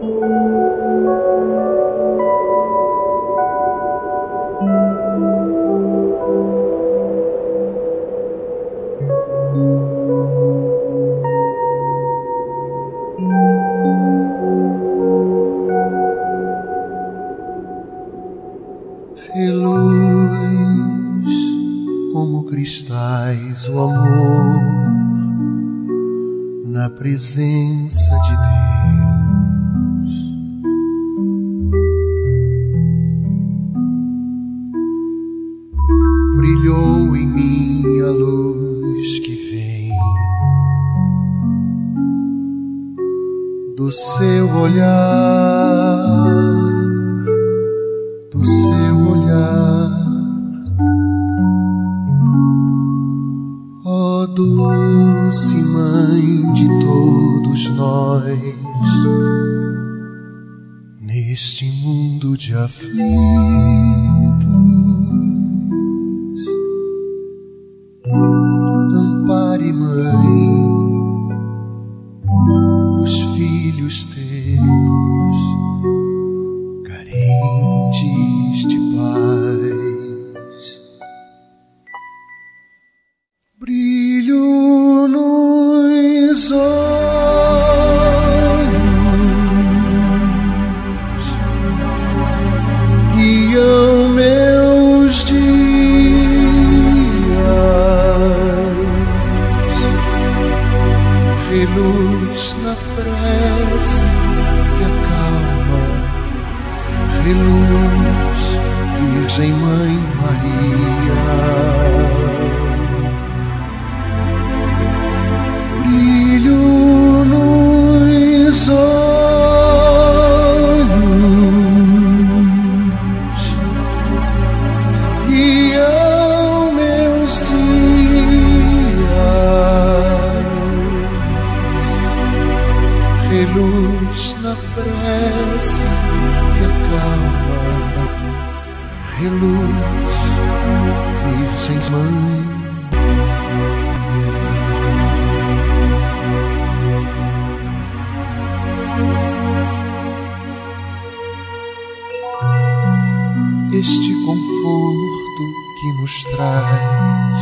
Reluz como cristais o amor na presença de Deus. Brilhou em mim a luz que vem do seu olhar, do seu olhar. Ó doce mãe de todos nós, neste mundo de aflitos, ampare, mãe, os filhos teus, carentes de paz. Brilho nos olhos, guiam meus dias, reluz na prece que acalma, reluz, Virgem Mãe Maria. Brilho nos olhos, guiam meus dias, reluz na prece que acalma, reluz, Virgem Mãe. Este conforto que nos traz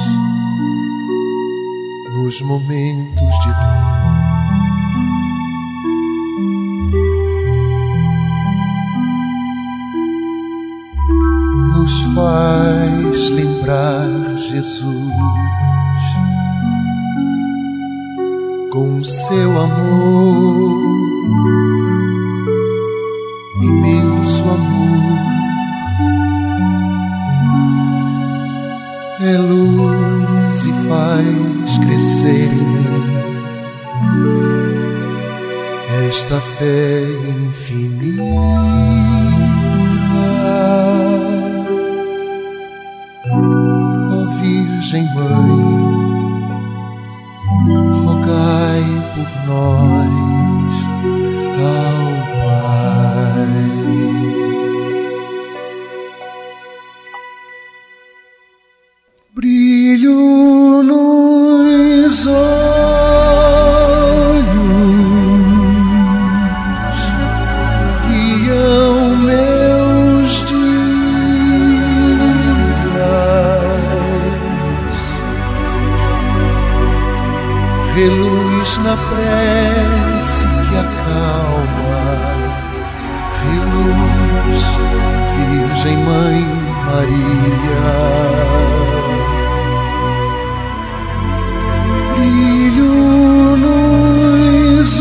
nos momentos de dor, nos faz lembrar Jesus com seu amor, imenso amor. É luz e faz crescer em mim esta fé infinita. Ó Virgem Mãe, rogai por nós ao Pai. Brilho nos olhos, guiam meus dias, reluz na prece que acalma, reluz, Virgem Mãe Maria. Brilho nos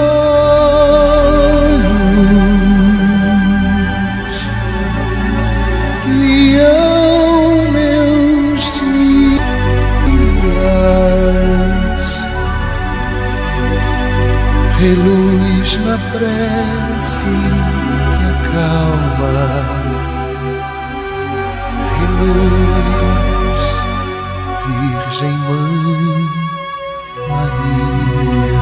olhos, guiam meus dias, reluz na prece que acalma, reluz, Virgem Mãe Maria.